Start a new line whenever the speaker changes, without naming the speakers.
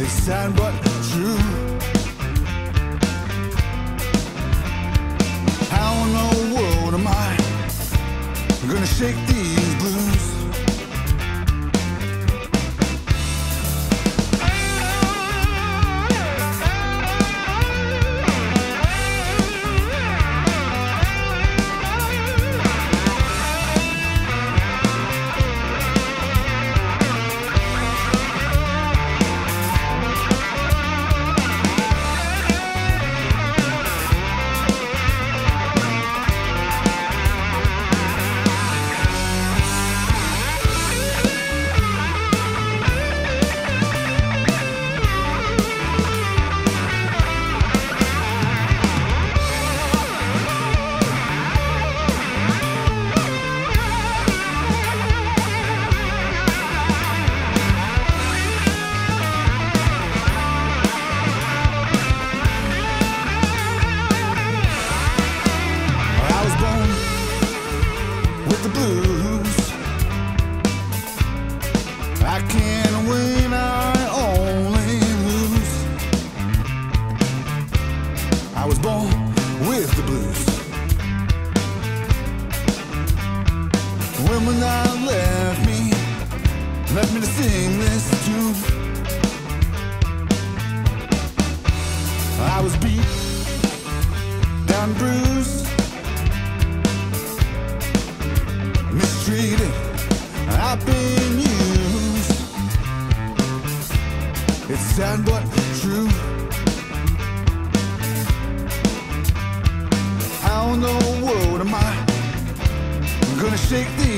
It's sad but true. How in the world am I gonna shake these blues? The blues. I can't win, I only lose. I was born with the blues. When I left me to sing this tune. I was beat down, bruised, mistreated, I've been used. It's sad but true. How in the world am I gonna shake the